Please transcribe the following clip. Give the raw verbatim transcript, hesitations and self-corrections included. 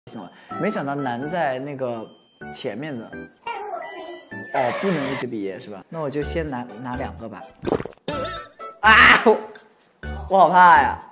行了。没想到难在那个前面的。哦，不能一直比耶是吧？那我就先拿拿两个吧。啊，我我好怕呀。